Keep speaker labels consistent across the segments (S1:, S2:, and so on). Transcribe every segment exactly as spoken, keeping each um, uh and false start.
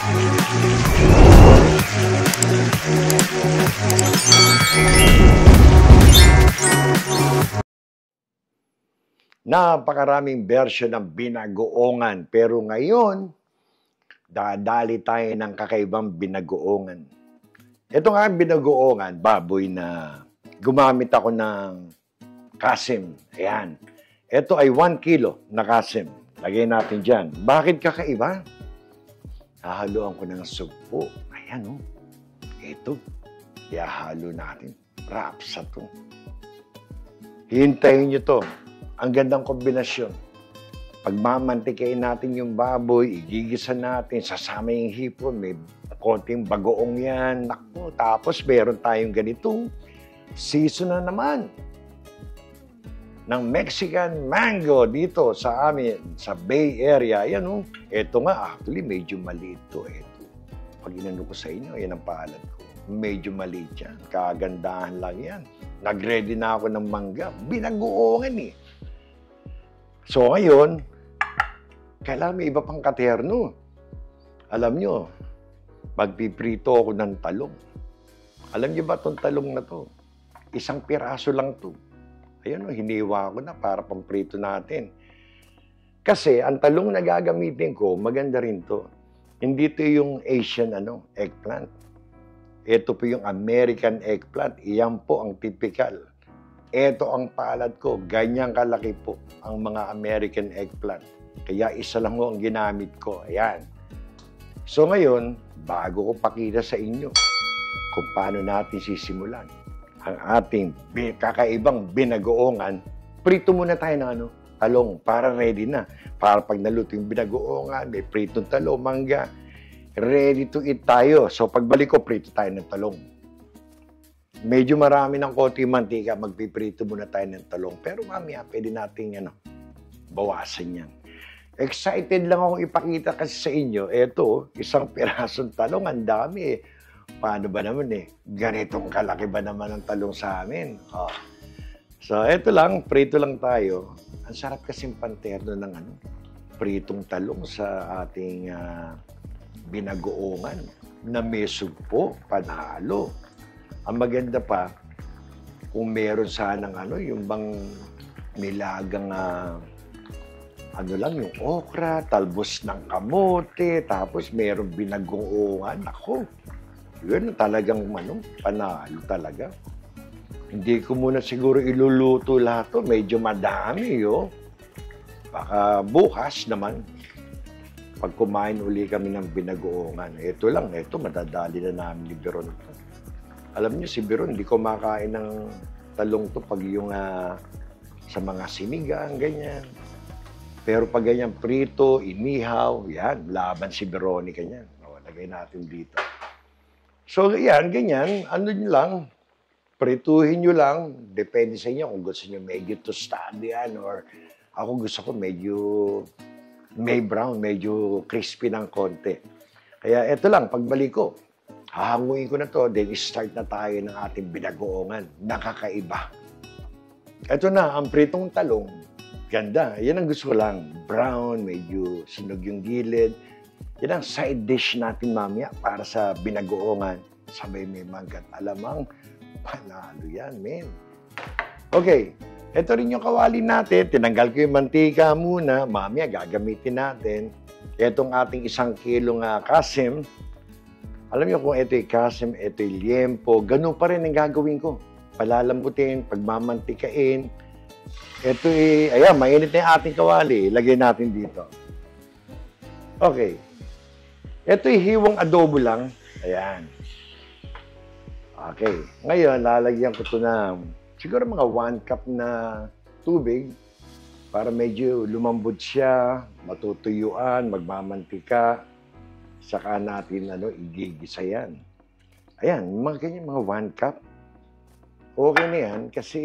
S1: Napakaraming version ng binagoongan. Pero ngayon, dadali tayo ng kakaibang binagoongan. Ito nga ang binagoongan, baboy na gumamit ako ng kasim. Ayan. Ito ay one kilo na kasim. Lagay natin dyan. Bakit kakaiba? Hahaluan ko ng sugpo. Ayan o. Oh. Ito. Ihahalo natin. Rapsa to. Hintayin nyo to. Ang gandang kombinasyon. Pagmamantikain natin yung baboy, igigisa natin, sasama yung hipon, may konting bagoong yan. Naku, tapos meron tayong ganitong season na naman ng Mexican mango dito sa amin, sa Bay Area. Yan o. Ito nga, actually, medyo maliit to. Ito. Pag inano ko sa inyo, yan ang palad ko. Medyo maliit yan. Kagandahan lang yan. Nag-ready na ako ng mangga. Binagoongan eh. So ngayon, kailangan may iba pang katerno. Alam nyo, magpiprito ako ng talong. Alam nyo ba itong talong na to? Isang piraso lang to. Ayan o, hiniwa ko na para pamprito natin. Kasi ang talong na gagamitin ko, maganda rin to. Hindi to yung Asian ano, eggplant. Ito po yung American eggplant. Iyan po ang typical. Ito ang palad ko. Ganyang kalaki po ang mga American eggplant. Kaya isa lang ho ang ginamit ko. Ayan. So ngayon, bago ko pakita sa inyo kung paano natin sisimulan ang ating kakaibang binagoongan, prito muna tayo ng ano, talong para ready na. Para pag naluto yung binagoongan, may pritong talong, mangga, ready to eat tayo. So pagbalik ko, prito tayo ng talong. Medyo marami ng konti mantika, magpiprito muna tayo ng talong. Pero mamaya, pwede natin ano, bawasan yan. Excited lang akong ipakita kasi sa inyo. Eto, isang pirasong talong, ang dami eh. Paano ba naman eh? Ganitong kalaki ba naman ang talong sa amin? Oh. So, eto lang, prito lang tayo. Ang sarap kasing panterno ng ano, pritong talong sa ating uh, binagoongan na may sugpo, panalo. Ang maganda pa, kung meron sanang ano, yung bang nilagang uh, ano lang, yung okra, talbos ng kamote, tapos meron binagoongan. Ako, yun talagang ano, panalo talaga. Hindi ko muna siguro iluluto lahat to, medyo madami yo. Baka bukas naman, pag kumain uli kami ng binagoongan. Ito lang, ito, madadali na namin ni Biron ito. Alam niyo, si Biron, hindi ko makain ng talong to pag yung uh, sa mga sinigang, ganyan. Pero pag ganyan, prito, inihaw, yan, laban si Veronica niyan. O, lagay natin dito. So, yan, ganyan, ano nyo lang, prituhin nyo lang, depende sa inyo kung gusto nyo medyo tostado yan, or ako gusto ko medyo may brown, medyo crispy ng konti. Kaya eto lang, pagbalik ko, hahanguin ko na to, then start na tayo ng ating binagoongan. Nakakaiba. Ito na, ang pritong talong. Ganda. Yan ang gusto ko lang. Brown, medyo sinog yung gilid. Yan ang side dish natin mamaya para sa binagoongan. Sabay may manggat alamang. Panalo yan, men. Okay. Ito rin yung kawali natin. Tinanggal ko yung mantika muna. Mamaya gagamitin natin. Itong ating isang kilong uh, kasim. Alam niyo kung ito yung kasim, ito yung liempo, ganun pa rin ang gagawin ko. Palalambutin, pagmamantikain. Ito yung, ayan, mainit na yung ating kawali. Lagay natin dito. Okay. Ito yung hiwang adobo lang. Ayan. Okay. Ngayon, lalagyan ko ito ng siguro mga one cup na tubig para medyo lumambot siya, matutuyuan, magmamantika. Saka natin ano, igigisa yan. Ayan, mga ganyan, mga one cup. Okay na yan kasi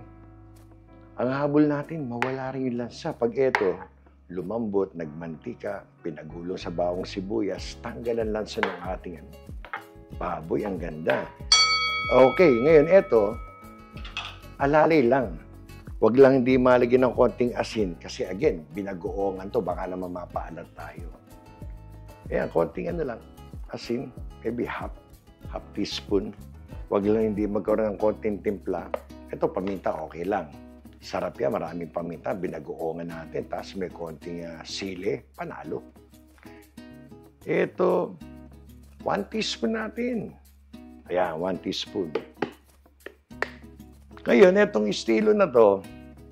S1: ang habol natin, mawala rin yung lansa. Pag ito, lumambot, nagmantika, pinagulong sa bawang sibuyas, tanggalan lansa ng ating ano, baboy. Ang ganda. Okay, ngayon ito, alalay lang. Huwag lang hindi malagyan ng konting asin kasi again, binagoongan to, baka naman mapaalat tayo. Ayan, konting ano lang, asin, maybe half, half teaspoon. Huwag lang hindi magkaroon ng konting timpla. Ito, paminta, okay lang. Sarap yan, maraming paminta, binagoongan natin, tapos may konting uh, sili, panalo. Ito, one teaspoon natin. Ayan, one teaspoon. Ngayon, itong estilo na to,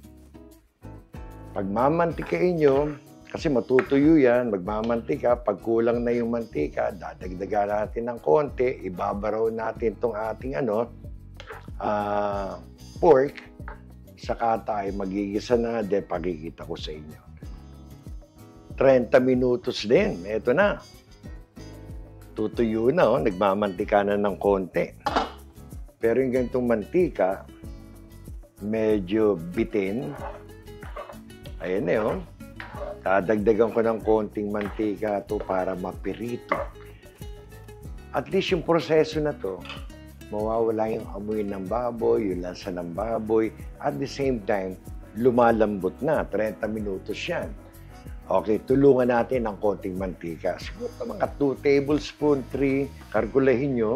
S1: pag mamantikain nyo, kasi matutuyo yan, magmamantika, pag kulang na yung mantika, dadagdagan natin ng konti, ibabaraw natin itong ating ano, uh, pork, saka tayo magigisa na, de, pagkikita ko sa inyo. thirty minutos din, eto na. Tutuyo na, oh, nagmamantika na ng konti. Pero yung ganitong mantika, medyo bitin. Ayan eh, oh. Dadagdagan ko ng konting mantika to para mapirito. At least yung proseso na to, mawawala yung amoy ng baboy, yung lasa ng baboy. At the same time, lumalambot na. thirty minutos yan. Okay, tulungan natin ng konting mantika. Siguro mga two tablespoon, three, kalkulahin nyo.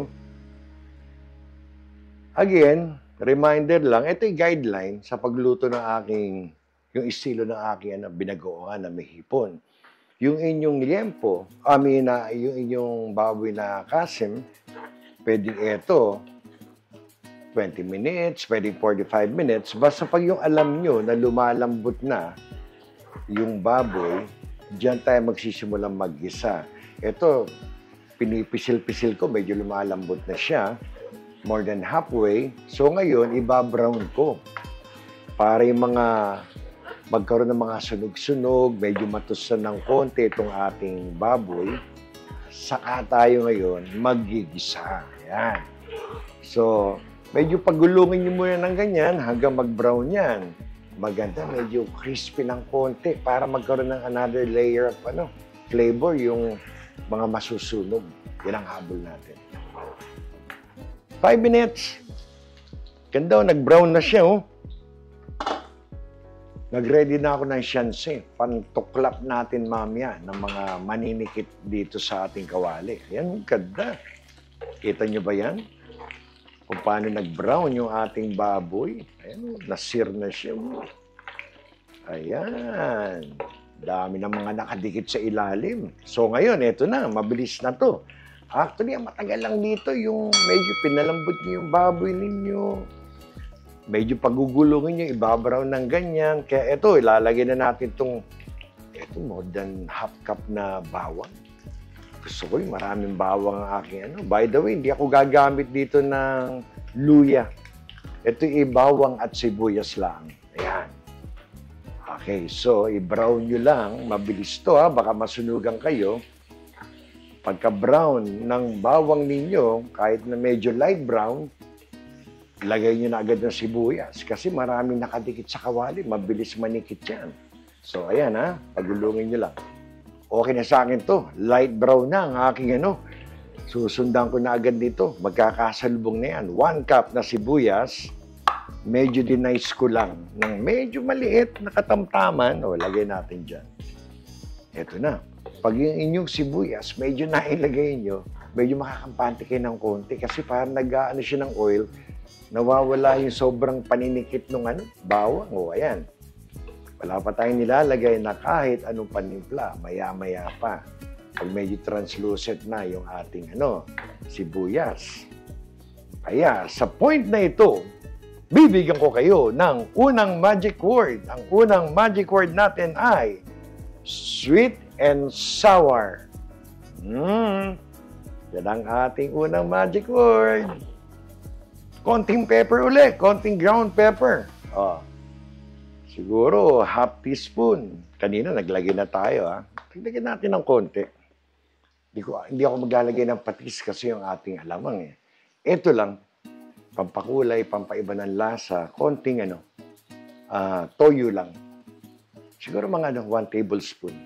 S1: Again, reminder lang, ito yung guideline sa pagluto ng aking yung estilo ng aking ano, binagoongan na may hipon. Yung inyong liempo, I mean, uh, yung inyong baboy na kasim, pwedeng ito, twenty minutes, pwedeng forty-five minutes. Basta pag yung alam nyo na lumalambot na yung baboy, diyan tayo magsisimulang mag-isa. Ito, pinipisil-pisil ko, medyo lumalambot na siya, more than halfway. So ngayon, iba-brown ko para yung mga magkaroon ng mga sunog-sunog, medyo matusan ng konti itong ating baboy, saka tayo ngayon magigisa. Ayan. So, medyo pagulungin nyo muna ng ganyan hanggang mag-brown yan. Maganda, medyo crispy ng konti para magkaroon ng another layer of ano, flavor yung mga masusunog. Yan ang habol natin. Five minutes. Ganda, oh, nag-brown na siya, oh. Nag-ready na ako ng siyanse. Pantuklap natin mamaya ng mga maninikit dito sa ating kawali. Ayan, ganda. Kita nyo ba yan? Kung paano nag-brown yung ating baboy. Ayan, nasir na siya. Ayan. Dami ng mga nakadikit sa ilalim. So ngayon, eto na. Mabilis na to. Actually, matagal lang dito yung medyo pinalambot niyo yung baboy ninyo. Medyo pagugulungin nyo, ibabaraw ng ganyan. Kaya ito, ilalagay na natin itong ito, more than half cup na bawang. Gusto ko yung maraming bawang ang aking ano. By the way, hindi ako gagamit dito ng luya. Ito i-bawang at sibuyas lang. Ayan. Okay, so i-brown nyo lang. Mabilis to ha, baka masunugan kayo. Pagka-brown ng bawang ninyo, kahit na medyo light brown, lagay nyo na agad ng sibuyas kasi maraming nakadikit sa kawali. Mabilis manikit yan. So, ayan ha. Pagulungin nyo lang. Okay na sa akin to. Light brown na ang aking ano. Susundan ko na agad dito. Magkakasalubong na yan. One cup na sibuyas. Medyo dinice ko lang. Ng medyo maliit na katamtaman. O, lagay natin dyan. Ito na. Pag yung inyong sibuyas, medyo nailagay nyo, medyo makakampante kayo ng konti kasi parang nag-ano siya ng oil, nawawala yung sobrang paninikit ng ano, bawang. O, ayan. Wala pa tayong nilalagay na kahit anong panimpla, maya-maya pa. Pag medyo translucent na yung ating ano, sibuyas. Kaya, sa point na ito, bibigyan ko kayo ng unang magic word. Ang unang magic word natin ay sweet and sour. Mm. Yan ang ating unang magic word. Konting pepper ulit, konting ground pepper. Oh. Siguro half teaspoon. Kanina naglagay na tayo ha. Naglagay natin ng konti. Hindi, ko, hindi ako maglalagay ng patis kasi yung ating alamang eh. Ito lang, pampakulay, pampaiba ng lasa, konting ano, uh, toyo lang. Siguro mga ano, one tablespoon.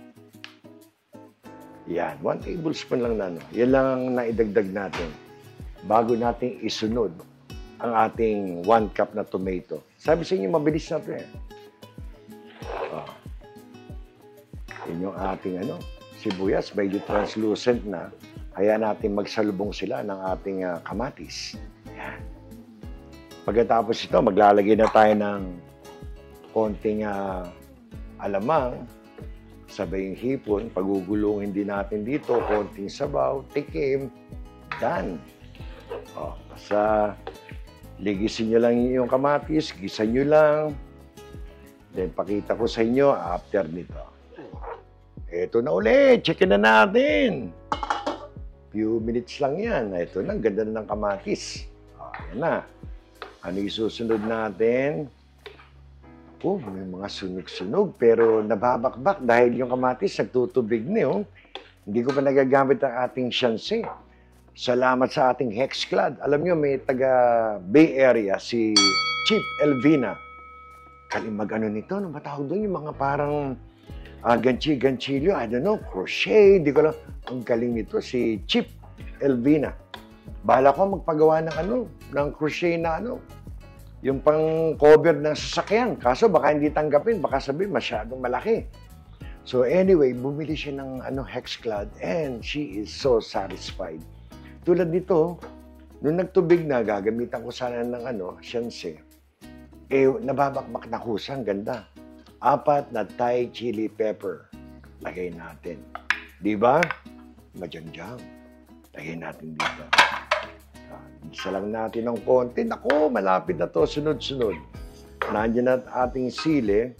S1: Yan, one tablespoon lang na ano. Yan lang ang naidagdag natin bago natin isunod ang ating one cup na tomato. Sabi sa inyo, mabilis na ito eh. Oh. Yan yung ating ano, sibuyas, medyo translucent na. Kaya natin magsalubong sila ng ating uh, kamatis. Yan. Pagkatapos ito, maglalagay na tayo ng konting uh, alamang, sabay yung hipon, pagugulungin din natin dito, konting sabaw, tikim, done. O, basta ligisin nyo lang yung kamatis, gisan nyo lang. Then, pakita ko sa inyo after nito. Ito na ulit, checkin na natin. Few minutes lang yan. Ito na, ganda na ng kamatis. O, yan na. Ano yung susunod natin? Oh, may mga sunog-sunog, pero nababakbak dahil yung kamatis nagtutubig na yun. Hindi ko pa nagagamit ang ating shanse. Salamat sa ating Hexclad. Alam nyo, may taga Bay Area, si Chief Elvina. Kaling mag-ano nito, ano matawag doon? Yung mga parang uh, ganchi-ganchilyo, I don't know, crochet, di ko lang. Ang galing nito, si Chief Elvina. Bahala ko magpagawa ng ano, ng crochet na ano, yung pang cover ng sasakyan. Kaso baka hindi tanggapin, baka sabihin masyadong malaki. So anyway, bumili siya ng ano, Hexclad and she is so satisfied. Tulad nito, nung nagtubig na, gagamitan ko sana ng ano, shanse. Eh, nababakbak na kusang, ganda. Apat na Thai chili pepper. Lagay natin. Di ba? Majangjang. Lagay natin dito. Isa lang natin ng konti. Naku, malapit na to, sunod-sunod. Nandiyan na ating sili.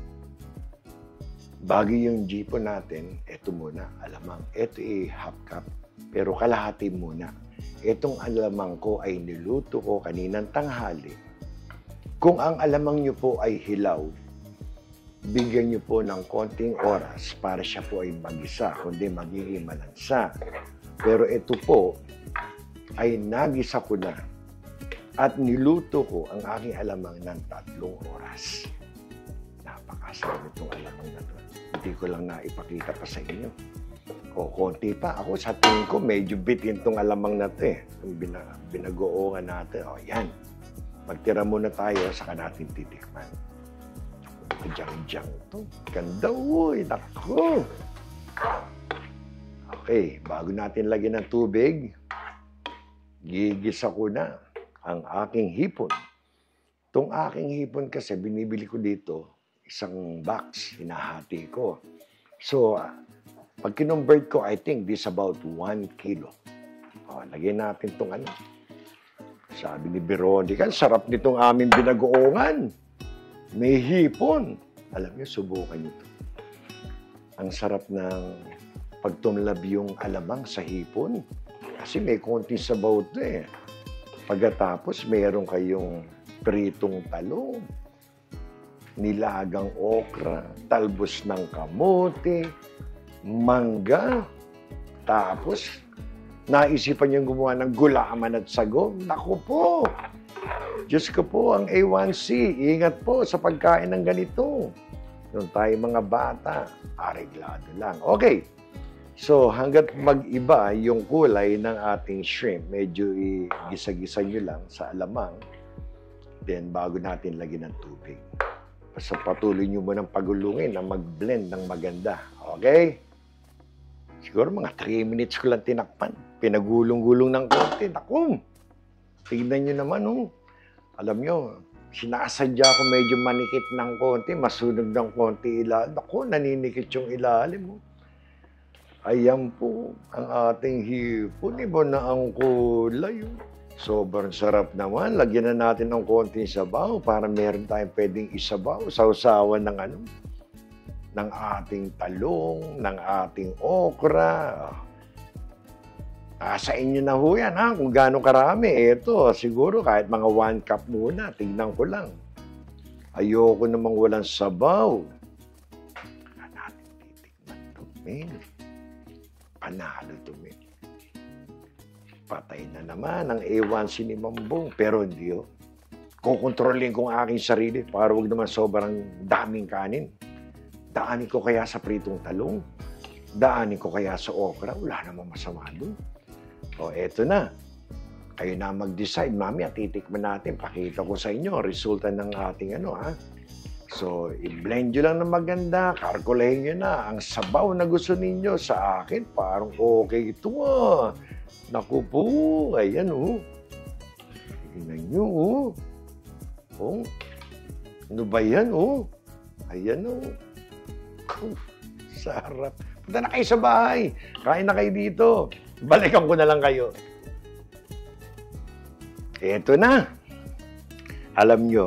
S1: Bago yung jipo natin, eto muna, alamang. Eto ay half cup. Pero kalahati muna. Itong alamang ko ay niluto ko kaninang tanghali. Kung ang alamang nyo po ay hilaw, bigyan nyo po ng konting oras para siya po ay magisa, kundi magiging malansa. Pero ito po ay nagisa ko na at niluto ko ang aking alamang ng tatlong oras. Napakasarap itong alamang na to. Hindi ko lang naipakita pa sa inyo. O, konti pa. Ako, sa tingin ko, medyo bitin itong alamang na ito eh. Yung binagoongan natin. O, yan. Magtira muna tayo, saka natin titikman. Diyan-diyan ito. Ganda, uy. Naku. Okay, bago natin lagyan ng tubig, gigisa ko na ang aking hipon. Itong aking hipon kasi, binibili ko dito, isang box, hinahati ko. So, pag kinonvert ko, I think this about one kilo. O, lagyan natin itong ano. Sabi ni Veronica, sarap nitong aming binagoongan. May hipon. Alam niyo, subukan niyo ito. Ang sarap ng pagtumlab yung alamang sa hipon. Kasi may konting sabaw ito eh. Pagkatapos, mayroon kayong pritong talong, nilagang okra, talbos ng kamote, mangga, tapos naisipan niyang gumawa ng gulaman at sago. Naku po! Diyos ko po, ang A one C, ingat po sa pagkain ng ganito. Nung tayo mga bata, areglado lang. Okay, so hanggat mag-iba yung kulay ng ating shrimp, medyo i-gisa-gisa nyo lang sa alamang, then bago natin lagyan ng tubig. Basta patuloy nyo mo ng pagulungin na mag-blend ng maganda. Okay? Siguro mga three minutes ko lang tinakpan. Pinagulong-gulong ng konti. Naku! Tignan nyo naman, oh. Alam nyo, sinasadya ko medyo manikit ng konti, masunog ng konti ilalim. Naku, naninikit yung ilalim, oh. Ayan po, ang ating hipon. Iba na ang kulay, oh. Sobrang sarap naman. Lagyan na natin ng konting sabaw para meron tayong pwedeng isabaw. Sausawan ng ano? Ng ating talong, ng ating okra. Ah, sa inyo na ho yan, ha? Kung gaano karami. Ito, siguro kahit mga one cup muna. Tingnan ko lang. Ayoko namang walang sabaw. Kaya natin titikman ito, men. Panalo ito, men. Patay na naman ang A one C ni Mambong. Pero hindi, oh. Kukontrolin ko ang aking sarili para huwag naman sobrang daming kanin. Daanin ko kaya sa pritong talong? Daanin ko kaya sa okra? Wala namang masama doon. O, eto na. Kayo na mag-decide. Mami, at titikman natin. Pakita ko sa inyo resulta ng ating ano, ha? So, i-blend nyo lang na maganda, kalkulahin nyo na ang sabaw na gusto ninyo. Sa akin, parang okay ito ah. Naku po, ayan oh. Tingnan nyo oh. Oh, ano ba yan oh? Ayan oh. Kuf, sarap. Punta na kayo sa bahay. Kain na kayo dito. Balikan ko na lang kayo. Eto na. Alam nyo,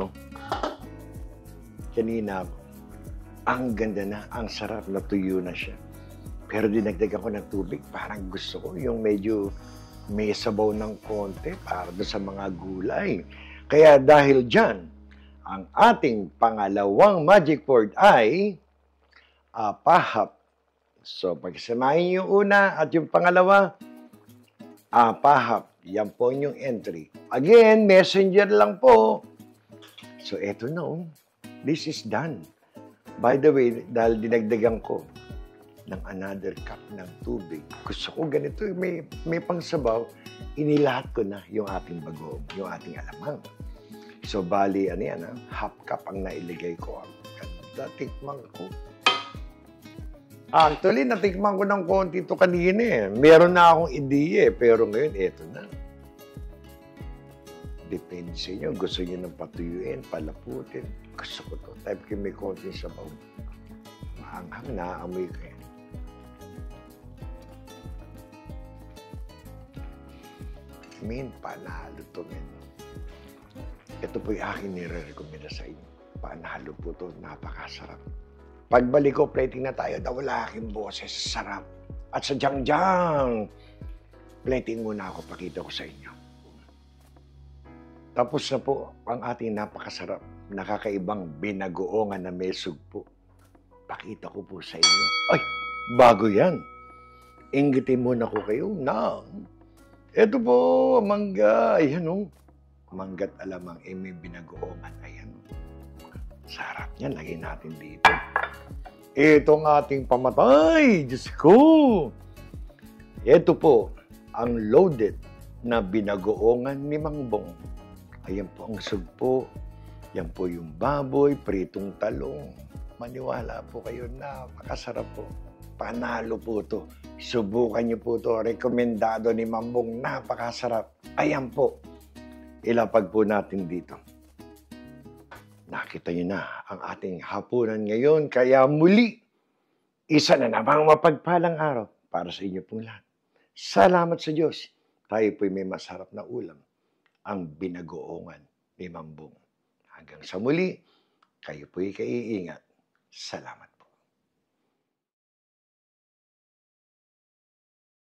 S1: kanina, ang ganda na, ang sarap na tuyo na siya. Pero dinagdagan ko ng tubig, parang gusto ko yung medyo may sabaw ng konti para doon sa mga gulay. Kaya dahil dyan, ang ating pangalawang magic word ay apahap. So, pagsamahin yung una at yung pangalawa, apahap. Yan po yung entry. Again, messenger lang po. So, eto na oh. This is done. By the way, dahil dinagdagan ko ng another cup ng tubig, gusto ko ganito, may, may pangsabaw, inilahat ko na yung ating bagoong, yung ating alamang. So, bali, ano yan, ha? Half cup ang nailigay ko. Ang ganda, tikman ko. Actually, natikman ko ng konti ito kanina eh. Meron na akong ideya eh, pero ngayon, eto na. Depende sa inyo. Gusto nyo nang patuyuin, palaputin. Gusto ko to. Type ko may konting sabaw. Maanghang, naaamoy ko yan. Min, panalo to, men. Ito po yung aking nire-recommenda sa inyo. Panalo po to. Napakasarap. Pagbalik ko, plating na tayo. Nawala aking boses. Sarap. At sa jang-jang. Plating muna ako. Pakita ko sa inyo. Tapos na po ang ating napakasarap, nakakaibang binagoongan na may sugpo. Pakita ko po sa inyo. Ay, bago yan. Inggitin muna ko kayo na. Ito po, mangga. Ayan o. Mangga't alamang eh, may binagoongan. Ayan o. Sarap yan. Lagay natin dito. Itong ating pamatay. Diyos ko. Ito po, ang loaded na binagoongan ni Mangbong. Ayan po ang sugpo. Yan po yung baboy, pritong talong. Maniwala po kayo na makasarap po. Panalo po to. Subukan niyo po to. Rekomendado ni Mambong. Napakasarap. Ayan po. Ilapag po natin dito. Nakita niyo na ang ating hapunan ngayon. Kaya muli, isa na namang mapagpalang araw para sa inyo pong lahat. Salamat sa Diyos. Tayo po'y may masarap na ulam. Ang binagoongan ni Mambong. Hanggang sa muli, kayo po'y kaiingat. Salamat.